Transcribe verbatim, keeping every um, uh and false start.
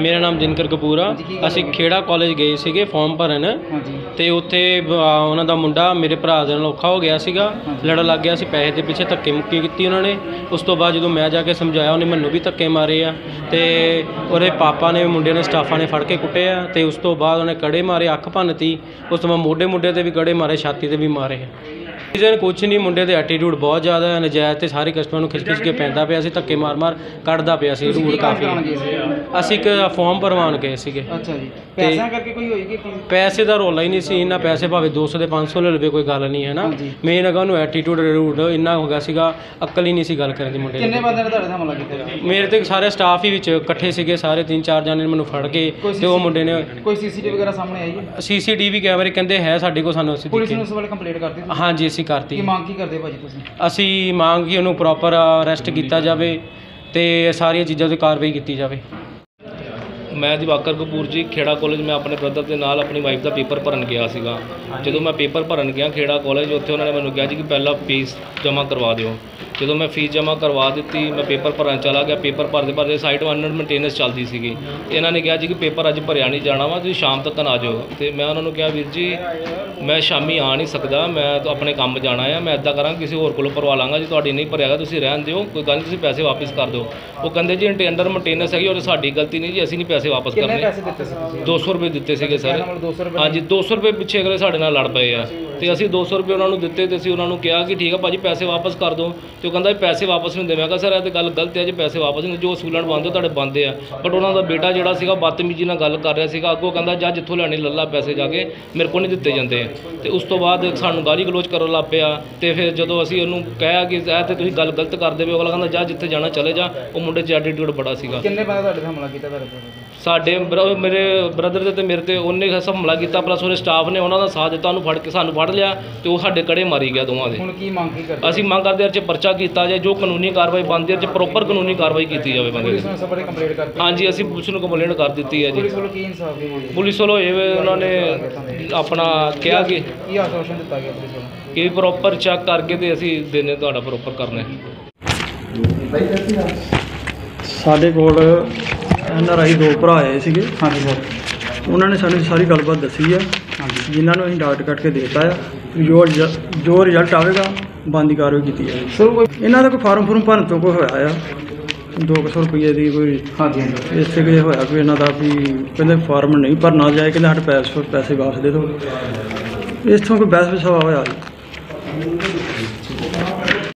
मेरा नाम दिनकर कपूर आ। ਅਸੀਂ ਖੇੜਾ ਕਾਲਜ ਗਏ ਸੀਗੇ ਫਾਰਮ ਭਰਨ ਤੇ ਉੱਥੇ ਉਹਨਾਂ ਦਾ ਮੁੰਡਾ ਮੇਰੇ ਭਰਾ ਦੇ ਨਾਲ ਔਖਾ ਹੋ ਗਿਆ ਸੀਗਾ, ਲੜਨ ਲੱਗ ਗਿਆ ਸੀ, ਪੈਸੇ ਦੇ ਪਿੱਛੇ ਧੱਕੇ ਮੁੱਕੀ ਕੀਤੀ ਉਹਨਾਂ ਨੇ। ਉਸ ਤੋਂ ਬਾਅਦ ਜਦੋਂ ਮੈਂ ਜਾ ਕੇ ਸਮਝਾਇਆ ਉਹਨੇ ਮੈਨੂੰ ਵੀ ਧੱਕੇ ਮਾਰੇ ਆ ਤੇ ਉਹਦੇ ਪਾਪਾ ਨੇ ਮੁੰਡੇ ਨੇ ਸਟਾਫਾਂ ਨੇ ਫੜ ਕੇ ਕੁੱਟੇ ਆ ਤੇ ਉਸ ਤੋਂ ਬਾਅਦ ਉਹਨੇ ਕੜੇ ਮਾਰੇ, ਅੱਖ ਭੰਨਤੀ। ਉਸ ਤੋਂ ਬਾਅਦ ਮੋਢੇ ਮੁੰਡੇ 'ਤੇ ਵੀ ਕੜੇ ਮਾਰੇ, ਛਾਤੀ 'ਤੇ ਵੀ ਮਾਰੇ। ਰੀਜ਼ਨ ਕੁਛ ਨਹੀਂ, ਮੁੰਡੇ ਦੇ ਐਟੀਟਿਊਡ ਬਹੁਤ ਜ਼ਿਆਦਾ ਹੈ, ਨਜਾਇਜ਼ ਤੇ ਸਾਰੇ ਕਸਟਮਰ ਨੂੰ ਖਿੱਚ ਖਿੱਚ ਕੇ ਪੈਂਦਾ ਪਿਆ ਸੀ, ਧੱਕੇ ਮਾਰ ਮਾਰ ਕੱਢਦਾ ਪਿਆ ਸੀ, ਰੂਡ ਕਾਫੀ। ਅਸੀਂ ਇੱਕ ਫਾਰਮ ਭਰਵਾਉਣ ਗਏ ਸੀਗੇ। ਅੱਛਾ ਜੀ, ਪੈਸਿਆਂ ਕਰਕੇ ਕੋਈ ਹੋਈ ਕਿ ਪੈਸੇ ਦਾ ਰੌਲਾ ਹੀ ਨਹੀਂ ਸੀ ਇੰਨਾ, ਪੈਸੇ ਭਾਵੇਂ ਦੋ ਸੌ ਦੇ ਪੰਜ ਸੌ ਲੈ ਲਵੇ ਕੋਈ ਗੱਲ ਨਹੀਂ ਹੈ ਨਾ। ਮੇਨ ਹੈਗਾ ਉਹਨੂੰ ਐਟੀਟਿਊਡ ਰੂਡ ਇੰਨਾ ਹੋ ਗਿਆ ਸੀਗਾ, ਅਕਲ ਹੀ ਨਹੀਂ ਸੀ ਗੱਲ ਕਰਨ ਦੀ ਮੁੰਡੇ। ਕਿੰਨੇ ਬੰਦੇ ਨੇ ਤੁਹਾਡੇ ਨਾਲ ਹਮਲਾ ਕੀਤਾ? ਮੇਰੇ ਤੇ ਸਾਰੇ ਸਟਾਫ ਹੀ ਵਿੱਚ ਇਕੱਠੇ ਸੀਗੇ, ਸਾਰੇ ਤਿੰਨ ਚਾਰ ਜਣੇ ਮੈਨੂੰ ਫੜ ਕੇ ਤੇ ਉਹ ਮੁੰਡੇ ਨੇ। ਕੋਈ ਸੀਸੀਟੀਵੀ ਵਗੈਰਾ ਸਾਹਮਣੇ ਆਈ ਹੈ? ਸੀਸੀਟੀਵੀ ਕੈਮਰੇ ਕਹਿੰਦੇ ਹੈ ਸਾਡੇ ਕੋਲ, ਸਾਨੂੰ ਅਸੀਂ ਪੁਲਿਸ ਨੂੰ ਉਸ ਵੇਲੇ ਕੰਪਲੇਂਟ ਕਰਤੀ? ਹਾਂਜੀ ਅਸੀਂ ਕਰਤੀ। ਕੀ ਮੰਗ ਕੀ ਕਰਦੇ ਭਾਜੀ ਤੁਸੀਂ? ਅਸੀਂ ਮੰਗ ਕਿ ਉਹਨੂੰ ਪ੍ਰੋਪਰ ਅਰੈਸਟ ਕੀਤਾ ਜਾਵੇ ਤੇ ਸਾਰੀਆਂ ਚੀਜ਼ਾਂ 'ਤੇ ਕਾਰਵਾਈ ਕੀਤੀ ਜਾਵੇ। ਮੈਂ ਦਿਵਾਕਰ ਕਪੂਰ ਜੀ, ਖੇੜਾ ਕਾਲਜ। ਮੈਂ ਆਪਣੇ ਬ੍ਰਦਰ ਦੇ ਨਾਲ ਆਪਣੀ ਵਾਈਫ ਦਾ ਪੇਪਰ ਭਰਨ ਗਿਆ ਸੀਗਾ। ਜਦੋਂ ਮੈਂ ਪੇਪਰ ਭਰਨ ਗਿਆ ਖੇੜਾ ਕਾਲਜ, ਉੱਥੇ ਉਹਨਾਂ ਨੇ ਮੈਨੂੰ ਕਿਹਾ ਜੀ ਕਿ ਪਹਿਲਾਂ ਫੀਸ ਜਮ੍ਹਾਂ ਕਰਵਾ ਦਿਓ। ਜਦੋਂ ਮੈਂ ਫੀਸ ਜਮ੍ਹਾਂ ਕਰਵਾ ਦਿੱਤੀ, ਮੈਂ ਪੇਪਰ ਭਰਨ ਚਲਾ ਗਿਆ। ਪੇਪਰ ਭਰਦੇ ਭਰਦੇ ਸਾਈਡ ਅੰਡਰ ਮੇਨਟੇਨੈਂਸ ਚੱਲਦੀ ਸੀਗੀ। ਇਹਨਾਂ ਨੇ ਕਿਹਾ ਜੀ ਕਿ ਪੇਪਰ ਅੱਜ ਭਰਿਆ ਨਹੀਂ ਜਾਣਾ ਵਾ, ਤੁਸੀਂ ਸ਼ਾਮ ਤੱਕ ਆ ਜਾਓ। ਅਤੇ ਮੈਂ ਉਹਨਾਂ ਨੂੰ ਕਿਹਾ ਵੀਰ ਜੀ ਮੈਂ ਸ਼ਾਮੀ ਆ ਨਹੀਂ ਸਕਦਾ, ਮੈਂ ਤਾਂ ਆਪਣੇ ਕੰਮ ਜਾਣਾ ਆ, ਮੈਂ ਇੱਦਾਂ ਕਰਾਂਗਾ ਕਿਸੇ ਹੋਰ ਕੋਲੋਂ ਭਰਵਾ ਲਾਂਗਾ, ਜੀ ਤੁਹਾਡੀ ਨਹੀਂ ਭਰਿਆਗਾ ਤੁਸੀਂ ਰਹਿਣ ਦਿਓ, ਕੋਈ ਗੱਲ ਨਹੀਂ, ਤੁਸੀਂ ਪੈਸੇ ਵਾਪਸ ਕਰ ਦਿਓ। ਉਹ ਕਹਿੰਦੇ ਜੀ ਅੰਡਰ ਮੇਨਟੇਨੈਂਸ ਹੈਗੀ, ਉਹ ਸਾਡੀ ਗਲਤੀ ਨਹੀਂ ਜੀ, ਅਸੀਂ ਨਹੀਂ ਪੈਸੇ ਵਾਪਸ ਕਰਨੇ। ਦੋ ਸੌ ਰੁਪਏ ਦਿੱਤੇ ਸੀਗੇ ਸਰ। ਹਾਂਜੀ, ਦੋ ਸੌ ਰੁਪਏ ਪਿੱਛੇ ਅਗਲੇ ਸਾਡੇ ਨਾਲ ਲੜ ਪਏ ਆ ਤੇ ਅਸੀਂ ਦੋ ਸੌ ਰੁਪਏ ਉਹਨਾਂ ਨੂੰ ਦਿੱਤੇ ਤੇ ਅਸੀਂ ਉਹਨਾਂ ਨੂੰ ਕਿਹਾ ਕਿ ਠੀਕ ਆ ਭਾਜੀ ਪੈਸੇ ਵਾਪਸ ਕਰ ਦਿਓ। ਤੇ ਉਹ ਕਹਿੰਦਾ ਪੈਸੇ ਵਾਪਸ ਨਹੀਂ ਹੁੰਦੇ। ਮੈਂ ਕਿਹਾ ਸਰ ਇਹ ਤਾਂ ਗੱਲ ਗਲਤ ਹੈ ਜੀ, ਪੈਸੇ ਵਾਪਸ ਨਹੀਂ, ਜੋ ਅਸੂਲਣ ਬਣਦੇ ਤੁਹਾਡੇ ਬਣਦੇ ਆ। ਬਟ ਉਹਨਾਂ ਦਾ ਬੇਟਾ ਜਿਹੜਾ ਸੀਗਾ ਬਦਤਮੀਜ਼ੀ ਨਾਲ ਗੱਲ ਕਰ ਰਿਹਾ ਸੀਗਾ, ਅੱਗੋਂ ਕਹਿੰਦਾ ਜਾ ਜਿੱਥੋਂ ਲੈਣੇ ਲੱਲਾ ਪੈਸੇ ਜਾ ਕੇ, ਮੇਰੇ ਕੋਲ ਨਹੀਂ ਦਿੱਤੇ ਜਾਂਦੇ। ਤੇ ਉਸ ਤੋਂ ਬਾਅਦ ਸਾਨੂੰ ਗਾਲੀ ਗਲੋਚ ਕਰਨ ਲੱਗ ਪਿਆ। ਤੇ ਫਿਰ ਜਦੋਂ ਅਸੀਂ ਉਹਨੂੰ ਕਿਹਾ ਕਿ ਇਹ ਤੇ ਤੁਸੀਂ ਗੱਲ ਗਲਤ ਕਰਦੇ ਪਏ, ਅਗਲਾ ਕਹਿੰਦਾ ਜਾ ਜਿੱਥੇ ਜਾਣਾ ਚਲੇ ਜਾ। ਉਹ ਮੁੰਡੇ 'ਚ ਐਟੀਟਿਊਡ ਬੜਾ ਸੀਗਾ। ਕਿੰਨੇ ਬੰਦੇ ਤੁਹਾਡੇ ਹਮਲਾ ਕੀਤਾ? ਸਾਡੇ ਮੇਰੇ ਬ੍ਰਦਰ ਦੇ ਤੇ ਮੇਰੇ ਤੇ ਉਹਨੇ ਹਮਲਾ ਕੀਤਾ, ਪਲੱਸ ਉਹਦੇ ਸਟਾਫ ਨੇ ਉਹਨਾਂ ਦਾ ਸਾਥ ਦਿੱਤਾ, ਉਹਨੂੰ ਫੜ ਕੇ ਸਾਨੂੰ ਫੜ ਲਿਆ ਤੇ ਉਹ ਸਾਡੇ ਕੜੇ ਮਾਰੀ ਗਿਆ ਦੋਵਾਂ ਦੇ। ਹੁਣ ਕੀ ਮੰਗ ਕੀ ਕਰਦੇ? ਅਸੀਂ ਮੰਗ ਕਰਦੇ ਹਾਂ 'ਚ ਪਰਚਾ ਕੀਤਾ ਜਾਏ, ਜੋ ਕਾਨੂੰਨੀ ਕਾਰਵਾਈ ਬਣਦੀ ਹੈ 'ਚ ਪ੍ਰੋਪਰ ਕਾਨੂੰਨੀ ਕਾਰਵਾਈ ਕੀਤੀ ਜਾਵੇ ਬੰਦੇ ਦੀ। ਕੰਪਲੇਂਟ ਕਰਤੀ? ਹਾਂਜੀ, ਅਸੀਂ ਪੁਲਿਸ ਨੂੰ ਕੰਪਲੇਂਟ ਕਰ ਦਿੱਤੀ ਹੈ ਜੀ। ਪੁਲਿਸ ਵੱਲੋਂ ਕੀ ਇਨਸਾਫ ਦੀ ਮੰਗ? ਪੁਲਿਸ ਵੱਲੋਂ ਇਹ ਉਹਨਾਂ ਨੇ ਆਪਣਾ ਕਿਹਾ ਕਿ ਕੀ ਆਸ਼ਵਾਸਨ ਦਿੱਤਾ ਗਿਆ ਪੁਲਿਸ ਵੱਲੋਂ ਕਿ ਪ੍ਰੋਪਰ ਚੈੱਕ ਕਰਕੇ ਤੇ ਅਸੀਂ ਦਿਨੇ ਤੁਹਾਡਾ ਪ੍ਰੋਪਰ ਕਰਨਾ। ਸਾਡੇ ਕੋਲ ਐਨ ਆਰ ਆਈ ਦੋ ਭਰਾ ਆਏ ਸੀਗੇ। ਹਾਂਜੀ ਸਰ, ਉਹਨਾਂ ਨੇ ਸਾਨੂੰ ਸਾਰੀ ਗੱਲਬਾਤ ਦੱਸੀ ਆ, ਜਿਨ੍ਹਾਂ ਨੂੰ ਅਸੀਂ ਡਾਕਟਰ ਕੱਟ ਕੇ ਦੇ ਦਿੱਤਾ ਆ। ਜੋ ਜੋ ਰਿਜ਼ਲਟ ਆਵੇਗਾ ਬਣਦੀ ਕਾਰਵਾਈ ਕੀਤੀ ਜਾਵੇ। ਸਰ ਕੋਈ ਇਹਨਾਂ ਦਾ ਕੋਈ ਫਾਰਮ ਫੂਰਮ ਭਰਨ ਤੋਂ ਕੋਈ ਹੋਇਆ ਆ ਦੋ ਕੁ ਸੌ ਰੁਪਈਏ ਦੀ ਕੋਈ। ਹਾਂਜੀ ਹਾਂਜੀ, ਇਸੇ ਕੁ ਹੋਇਆ ਕੋਈ ਇਹਨਾਂ ਦਾ ਵੀ ਕਹਿੰਦੇ ਫਾਰਮ ਨਹੀਂ ਭਰਨਾ ਜਾਏ, ਕਹਿੰਦੇ ਸਾਡੇ ਪੈਸੇ ਪੈਸੇ ਵਾਪਸ ਦੇ ਦਿਓ। ਇਸ ਤੋਂ ਕੋਈ ਬਹਿਸ ਵਿਸਾਵਾ ਹੋਇਆ ਜੀ।